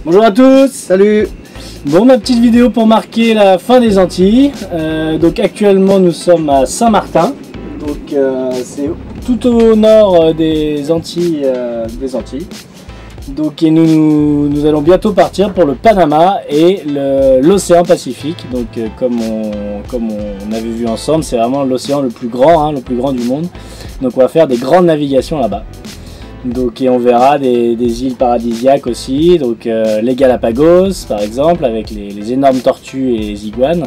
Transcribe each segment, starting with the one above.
Bonjour à tous. Salut. Bon, ma petite vidéo pour marquer la fin des Antilles. Donc actuellement nous sommes à Saint-Martin. Donc c'est tout au nord des Antilles. Donc et nous allons bientôt partir pour le Panama et l'océan Pacifique. Donc comme on avait vu ensemble, c'est vraiment l'océan le plus grand du monde. Donc on va faire des grandes navigations là-bas. Donc et on verra des îles paradisiaques aussi, donc les Galapagos par exemple avec les énormes tortues et les iguanes,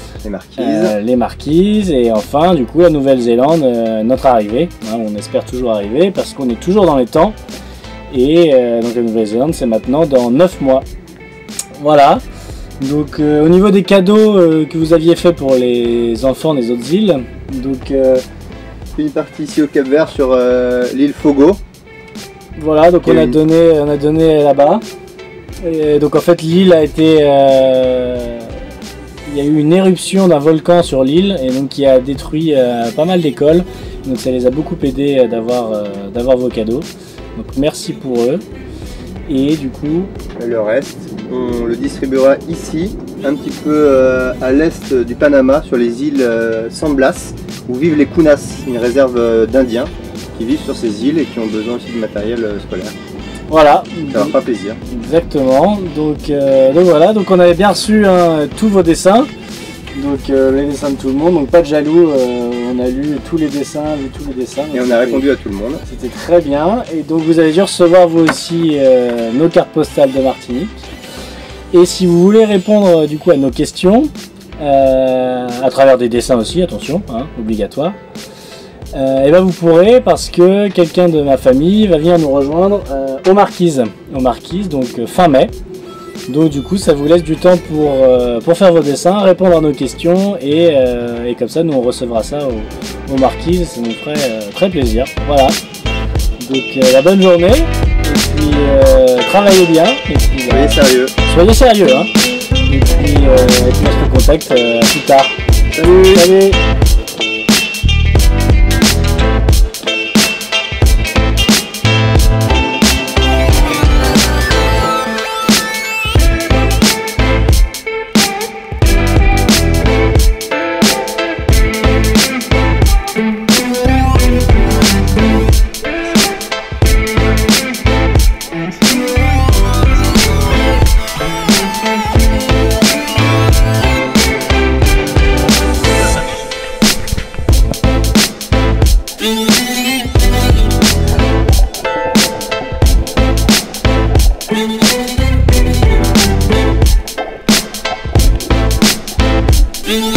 les marquises et enfin du coup la Nouvelle-Zélande, notre arrivée, hein, on espère toujours arriver parce qu'on est toujours dans les temps et donc la Nouvelle-Zélande c'est maintenant dans 9 mois. Voilà, donc au niveau des cadeaux que vous aviez fait pour les enfants des autres îles, donc une partie ici au Cap-Vert sur l'île Fogo. Voilà, donc on a donné là-bas. Et donc en fait l'île a été... il y a eu une éruption d'un volcan sur l'île et donc qui a détruit pas mal d'écoles. Donc ça les a beaucoup aidés d'avoir vos cadeaux. Donc merci pour eux. Et du coup... Le reste, on le distribuera ici, un petit peu à l'est du Panama, sur les îles San Blas, où vivent les Kunas, une réserve d'Indiens qui vivent sur ces îles et qui ont besoin aussi de matériel scolaire. Voilà. Ça leur fera plaisir. Exactement. Donc voilà, donc on avait bien reçu tous vos dessins. Donc les dessins de tout le monde, donc pas de jaloux, on a lu tous les dessins, Et on a répondu à tout le monde. C'était très bien. Et donc vous avez dû recevoir vous aussi nos cartes postales de Martinique. Et si vous voulez répondre du coup à nos questions, à travers des dessins aussi, attention, hein, obligatoire. Et ben vous pourrez parce que quelqu'un de ma famille va venir nous rejoindre aux Marquises, donc fin mai. Donc du coup ça vous laisse du temps pour faire vos dessins, répondre à nos questions et comme ça nous on recevra ça aux Marquises, ça nous ferait très plaisir. Voilà. Donc la bonne journée et puis travaillez bien et puis soyez sérieux. Soyez sérieux hein. Et puis on se recontacte plus tard. Salut. Salut. Mm-hmm.